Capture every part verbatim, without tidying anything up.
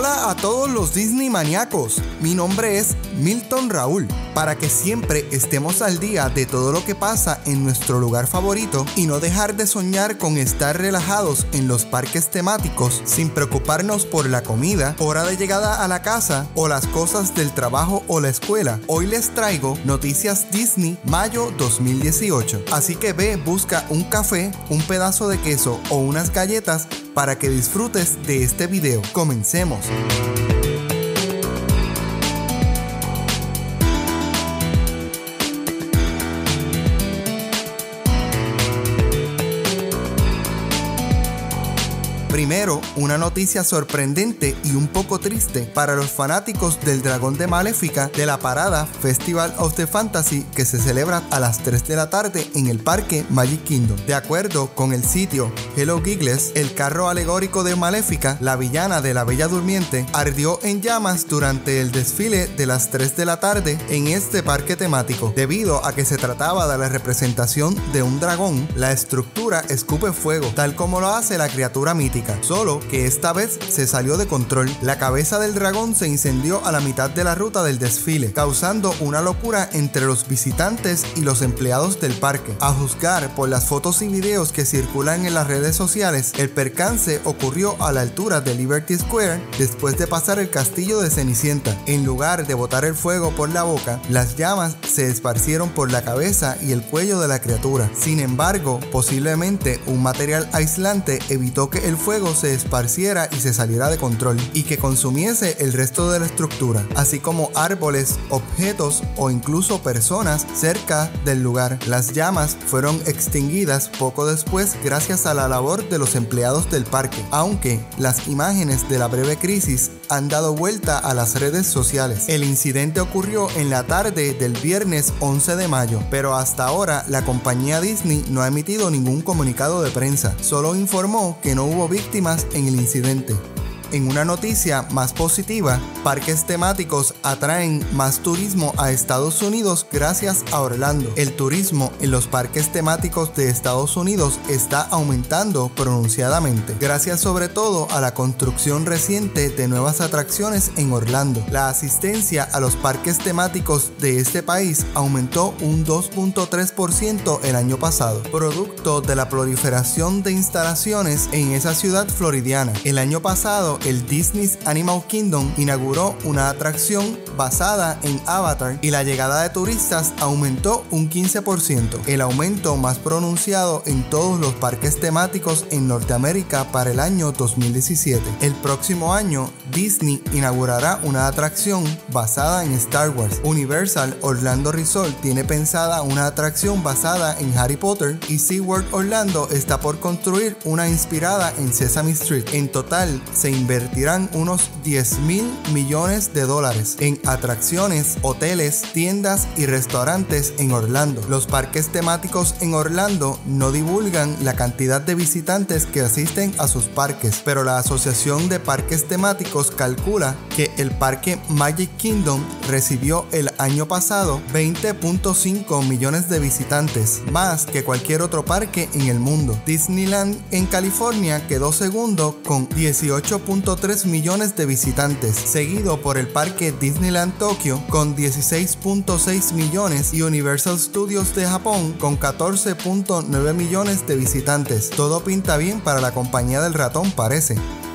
Hola a todos los Disney maníacos, mi nombre es Milton Raúl. Para que siempre estemos al día de todo lo que pasa en nuestro lugar favorito y no dejar de soñar con estar relajados en los parques temáticos sin preocuparnos por la comida, hora de llegada a la casa o las cosas del trabajo o la escuela, hoy les traigo Noticias Disney mayo dos mil dieciocho. Así que ve, busca un café, un pedazo de queso o unas galletas para que disfrutes de este video. Comencemos. Primero, una noticia sorprendente y un poco triste para los fanáticos del Dragón de Maléfica de la parada Festival of the Fantasy que se celebra a las tres de la tarde en el parque Magic Kingdom. De acuerdo con el sitio Hello Giggles, el carro alegórico de Maléfica, la villana de la Bella Durmiente, ardió en llamas durante el desfile de las tres de la tarde en este parque temático. Debido a que se trataba de la representación de un dragón, la estructura escupe fuego, tal como lo hace la criatura mítica. Solo que esta vez se salió de control. La cabeza del dragón se incendió a la mitad de la ruta del desfile, causando una locura entre los visitantes y los empleados del parque. A juzgar por las fotos y videos que circulan en las redes sociales, el percance ocurrió a la altura de Liberty Square después de pasar el castillo de Cenicienta. En lugar de botar el fuego por la boca, las llamas se esparcieron por la cabeza y el cuello de la criatura. Sin embargo, posiblemente un material aislante evitó que el fuego se esparciera y se saliera de control y que consumiese el resto de la estructura, así como árboles, objetos o incluso personas cerca del lugar. Las llamas fueron extinguidas poco después gracias a la labor de los empleados del parque, aunque las imágenes de la breve crisis han dado vuelta a las redes sociales. El incidente ocurrió en la tarde del viernes once de mayo, pero hasta ahora la compañía Disney no ha emitido ningún comunicado de prensa, solo informó que no hubo víctimas en el incidente. En una noticia más positiva, parques temáticos atraen más turismo a Estados Unidos gracias a Orlando. El turismo en los parques temáticos de Estados Unidos está aumentando pronunciadamente, gracias sobre todo a la construcción reciente de nuevas atracciones en Orlando. La asistencia a los parques temáticos de este país aumentó un dos punto tres por ciento el año pasado, producto de la proliferación de instalaciones en esa ciudad floridiana. El año pasado, el Disney's Animal Kingdom inauguró una atracción basada en Avatar y la llegada de turistas aumentó un quince por ciento, el aumento más pronunciado en todos los parques temáticos en Norteamérica para el año dos mil diecisiete. El próximo año, Disney inaugurará una atracción basada en Star Wars. Universal Orlando Resort tiene pensada una atracción basada en Harry Potter y SeaWorld Orlando está por construir una inspirada en Sesame Street. En total, se invertirán unos diez mil millones de dólares en atracciones, hoteles, tiendas y restaurantes en Orlando. Los parques temáticos en Orlando no divulgan la cantidad de visitantes que asisten a sus parques, pero la Asociación de Parques Temáticos calcula que el parque Magic Kingdom recibió el año pasado veinte punto cinco millones de visitantes, más que cualquier otro parque en el mundo. Disneyland en California quedó segundo con dieciocho punto tres millones de visitantes, seguido por el parque Disneyland Tokyo con dieciséis punto seis millones y Universal Studios de Japón con catorce punto nueve millones de visitantes. Todo pinta bien para la compañía del ratón, parece.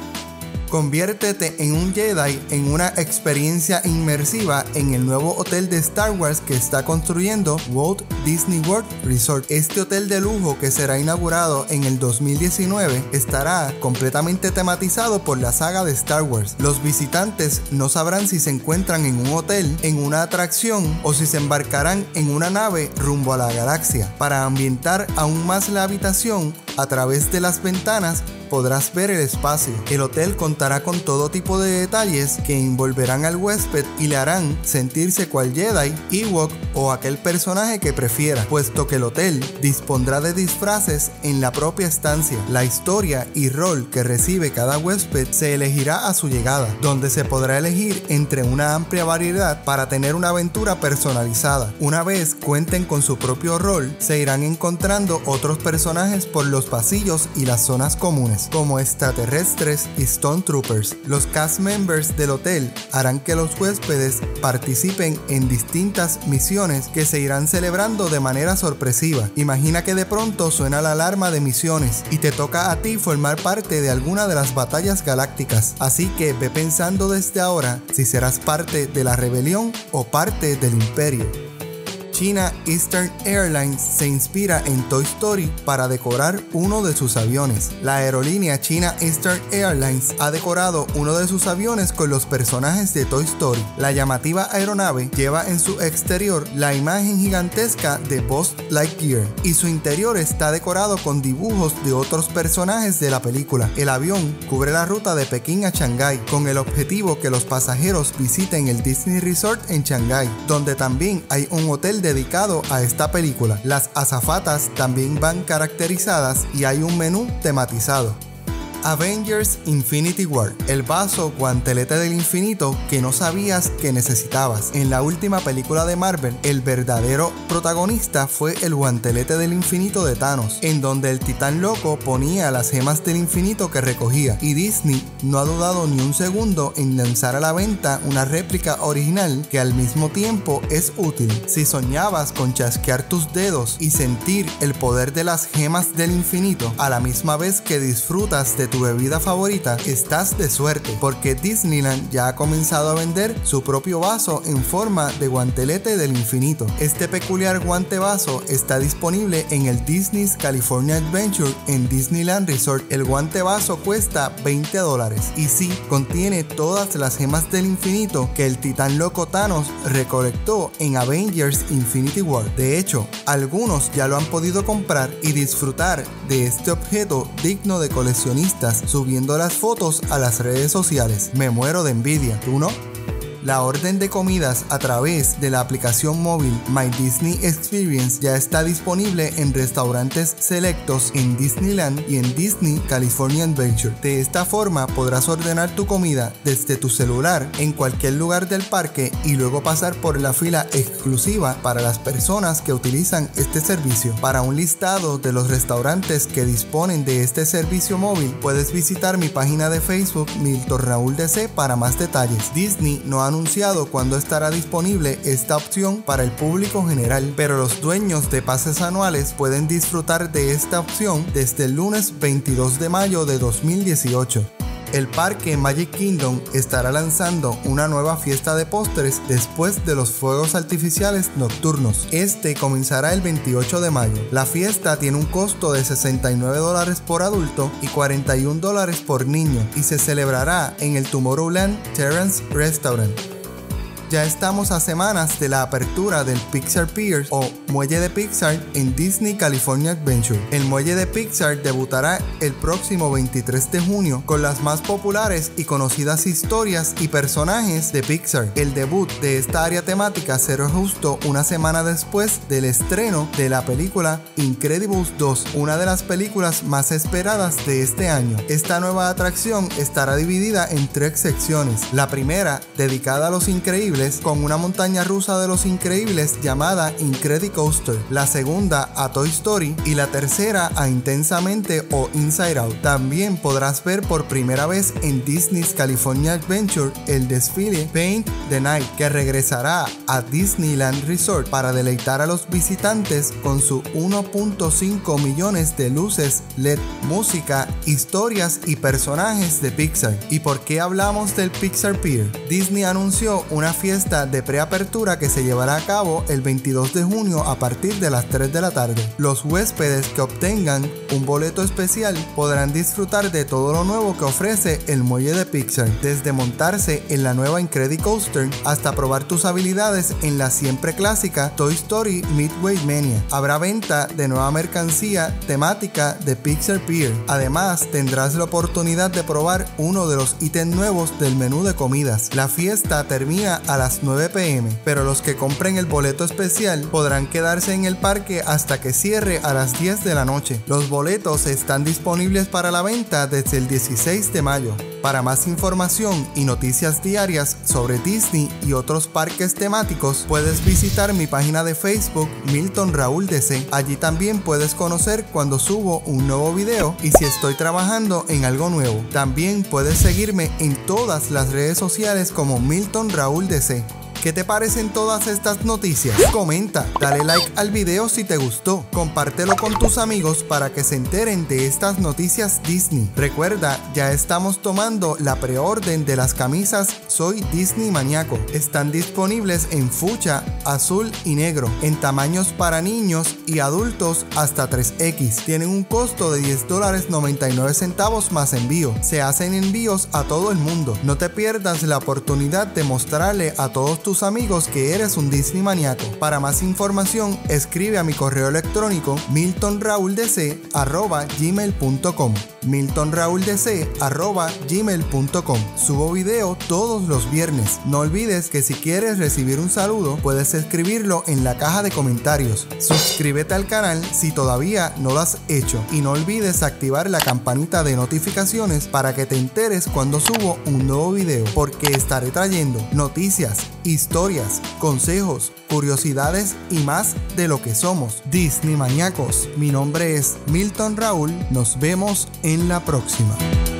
Conviértete en un Jedi en una experiencia inmersiva en el nuevo hotel de Star Wars que está construyendo Walt Disney World Resort. Este hotel de lujo, que será inaugurado en el dos mil diecinueve, estará completamente tematizado por la saga de Star Wars. Los visitantes no sabrán si se encuentran en un hotel, en una atracción o si se embarcarán en una nave rumbo a la galaxia. Para ambientar aún más la habitación, a través de las ventanas podrás ver el espacio. El hotel contará con todo tipo de detalles que envolverán al huésped y le harán sentirse cual Jedi, Ewok o aquel personaje que prefiera, puesto que el hotel dispondrá de disfraces en la propia estancia. La historia y rol que recibe cada huésped se elegirá a su llegada, donde se podrá elegir entre una amplia variedad para tener una aventura personalizada. Una vez cuenten con su propio rol, se irán encontrando otros personajes por los pasillos y las zonas comunes. nuevos, como extraterrestres y Stormtroopers. Los cast members del hotel harán que los huéspedes participen en distintas misiones que se irán celebrando de manera sorpresiva. Imagina que de pronto suena la alarma de misiones y te toca a ti formar parte de alguna de las batallas galácticas. Así que ve pensando desde ahora si serás parte de la rebelión o parte del imperio. China Eastern Airlines se inspira en Toy Story para decorar uno de sus aviones. La aerolínea China Eastern Airlines ha decorado uno de sus aviones con los personajes de Toy Story. La llamativa aeronave lleva en su exterior la imagen gigantesca de Buzz Lightyear y su interior está decorado con dibujos de otros personajes de la película. El avión cubre la ruta de Pekín a Shanghái con el objetivo que los pasajeros visiten el Disney Resort en Shanghái, donde también hay un hotel dedicado a esta película. Las azafatas también van caracterizadas y hay un menú tematizado. Avengers Infinity War, el vaso guantelete del infinito que no sabías que necesitabas. En la última película de Marvel, el verdadero protagonista fue el guantelete del infinito de Thanos, en donde el titán loco ponía las gemas del infinito que recogía, y Disney no ha dudado ni un segundo en lanzar a la venta una réplica original que al mismo tiempo es útil. Si soñabas con chasquear tus dedos y sentir el poder de las gemas del infinito a la misma vez que disfrutas de tu bebida favorita, estás de suerte, porque Disneyland ya ha comenzado a vender su propio vaso en forma de guantelete del infinito. Este peculiar guante vaso está disponible en el Disney's California Adventure en Disneyland Resort. El guante vaso cuesta veinte dólares y sí, contiene todas las gemas del infinito que el titán loco Thanos recolectó en Avengers Infinity War. De hecho, algunos ya lo han podido comprar y disfrutar de este objeto digno de coleccionista, subiendo las fotos a las redes sociales. Me muero de envidia, ¿tú no? La orden de comidas a través de la aplicación móvil My Disney Experience ya está disponible en restaurantes selectos en Disneyland y en Disney California Adventure. De esta forma podrás ordenar tu comida desde tu celular en cualquier lugar del parque y luego pasar por la fila exclusiva para las personas que utilizan este servicio. Para un listado de los restaurantes que disponen de este servicio móvil, puedes visitar mi página de Facebook Milton Raúl D C para más detalles. Disney no ha anunciado cuándo estará disponible esta opción para el público general, pero los dueños de pases anuales pueden disfrutar de esta opción desde el lunes veintidós de mayo de dos mil dieciocho. El parque Magic Kingdom estará lanzando una nueva fiesta de postres después de los fuegos artificiales nocturnos. Este comenzará el veintiocho de mayo. La fiesta tiene un costo de sesenta y nueve dólares por adulto y cuarenta y un dólares por niño y se celebrará en el Tomorrowland Terrace Restaurant. Ya estamos a semanas de la apertura del Pixar Pier o Muelle de Pixar en Disney California Adventure. El Muelle de Pixar debutará el próximo veintitrés de junio con las más populares y conocidas historias y personajes de Pixar. El debut de esta área temática será justo una semana después del estreno de la película Incredibles dos, una de las películas más esperadas de este año. Esta nueva atracción estará dividida en tres secciones. La primera, dedicada a los increíbles, con una montaña rusa de los increíbles llamada Incredicoaster, la segunda a Toy Story y la tercera a Intensamente o Inside Out. También podrás ver por primera vez en Disney's California Adventure el desfile Paint the Night, que regresará a Disneyland Resort para deleitar a los visitantes con su uno punto cinco millones de luces L E D, música, historias y personajes de Pixar. ¿Y por qué hablamos del Pixar Pier? Disney anunció una fiesta de preapertura que se llevará a cabo el veintidós de junio a partir de las tres de la tarde. Los huéspedes que obtengan un boleto especial podrán disfrutar de todo lo nuevo que ofrece el muelle de Pixar, desde montarse en la nueva Incredicoaster hasta probar tus habilidades en la siempre clásica Toy Story Midway Mania. Habrá venta de nueva mercancía temática de Pixar Pier. Además, tendrás la oportunidad de probar uno de los ítems nuevos del menú de comidas. La fiesta termina a las nueve p m, pero los que compren el boleto especial podrán quedarse en el parque hasta que cierre a las diez de la noche. Los boletos están disponibles para la venta desde el dieciséis de mayo. Para más información y noticias diarias sobre Disney y otros parques temáticos, puedes visitar mi página de Facebook Milton Raúl D C. Allí también puedes conocer cuando subo un nuevo video y si estoy trabajando en algo nuevo. También puedes seguirme en todas las redes sociales como Milton Raúl D C. ¿Qué te parecen todas estas noticias? Comenta, dale like al video si te gustó, compártelo con tus amigos para que se enteren de estas noticias Disney. Recuerda, ya estamos tomando la preorden de las camisas Soy Disney Maníaco. Están disponibles en fucsia, azul y negro, en tamaños para niños y adultos hasta tres equis. Tienen un costo de diez dólares noventa y nueve centavos más envío. Se hacen envíos a todo el mundo. No te pierdas la oportunidad de mostrarle a todos tus amigos que eres un Disney maníaco. Para más información, escribe a mi correo electrónico milton raúl d c arroba gmail punto com milton raúl d c arroba gmail punto com. Subo video todos los viernes. No olvides que si quieres recibir un saludo, puedes escribirlo en la caja de comentarios. Suscríbete al canal si todavía no lo has hecho y no olvides activar la campanita de notificaciones para que te enteres cuando subo un nuevo video, porque estaré trayendo noticias, historias, consejos, curiosidades y más de lo que somos Disney maníacos. Mi nombre es Milton Raúl. Nos vemos en la próxima.